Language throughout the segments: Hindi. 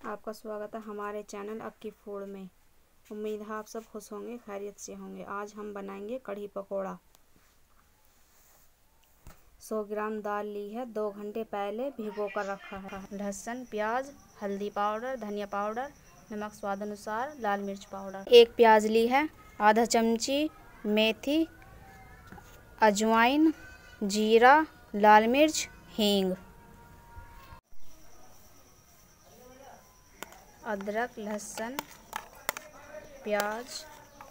आपका स्वागत है हमारे चैनल अक्की फूड में। उम्मीद है आप सब खुश होंगे, खैरियत से होंगे। आज हम बनाएंगे कढ़ी पकौड़ा। 100 ग्राम दाल ली है, 2 घंटे पहले भिगो कर रखा है। लहसुन, प्याज, हल्दी पाउडर, धनिया पाउडर, नमक स्वाद अनुसार, लाल मिर्च पाउडर। 1 प्याज ली है, आधा चमची मेथी, अजवाइन, जीरा, लाल मिर्च, हींग, अदरक, लहसुन, प्याज,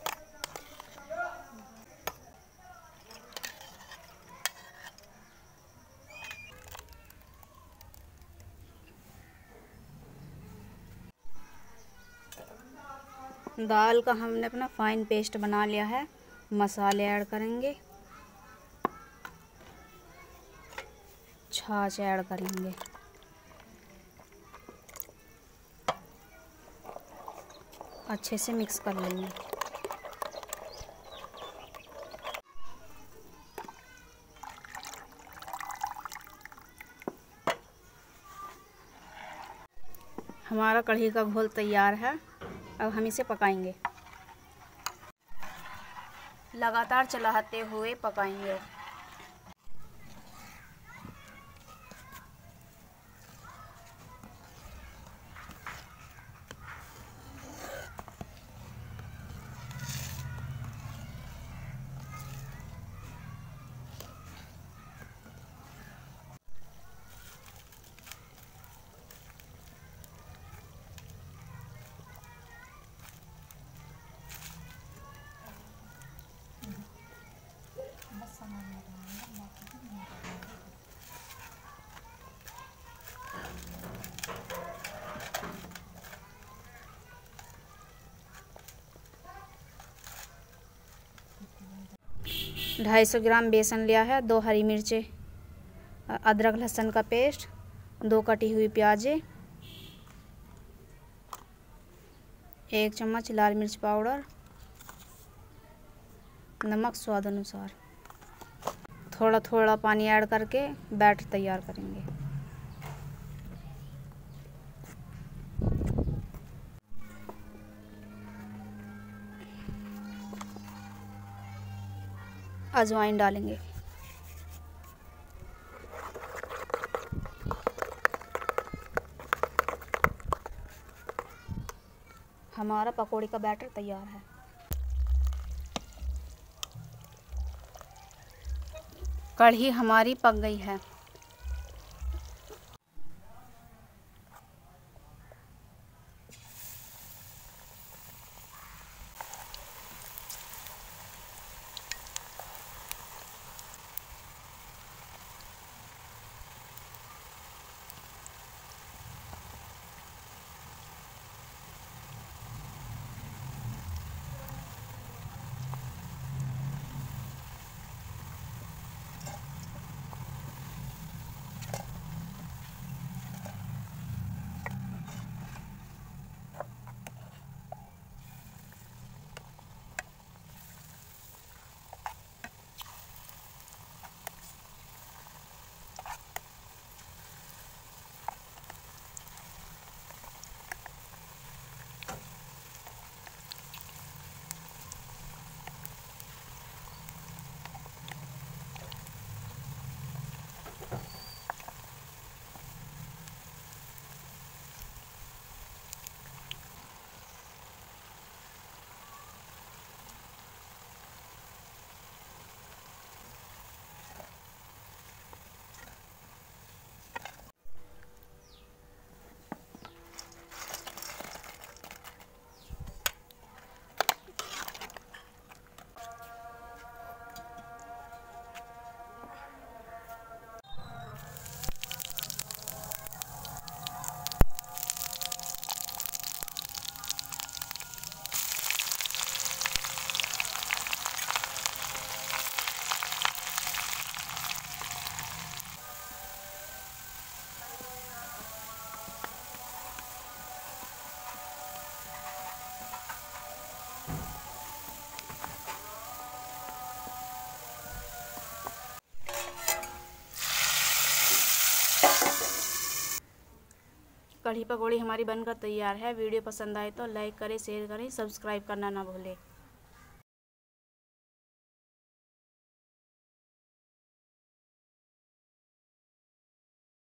दाल का हमने अपना फाइन पेस्ट बना लिया है। मसाले ऐड करेंगे, छाछ ऐड करेंगे, अच्छे से मिक्स कर लेंगे। हमारा कढ़ी का घोल तैयार है। अब हम इसे पकाएंगे, लगातार चलाते हुए पकाएंगे। ढाई 250 ग्राम बेसन लिया है, 2 हरी मिर्चें, अदरक लहसुन का पेस्ट, 2 कटी हुई प्याजें, 1 चम्मच लाल मिर्च पाउडर, नमक स्वाद अनुसार। थोड़ा थोड़ा पानी ऐड करके बैटर तैयार करेंगे। अजवाइन डालेंगे, हमारा पकौड़ी का बैटर तैयार है। कढ़ी हमारी पक गई है। कढ़ी पकौड़ी हमारी बनकर तैयार है। वीडियो पसंद आए तो लाइक करें, शेयर करें, सब्सक्राइब करना ना भूलें।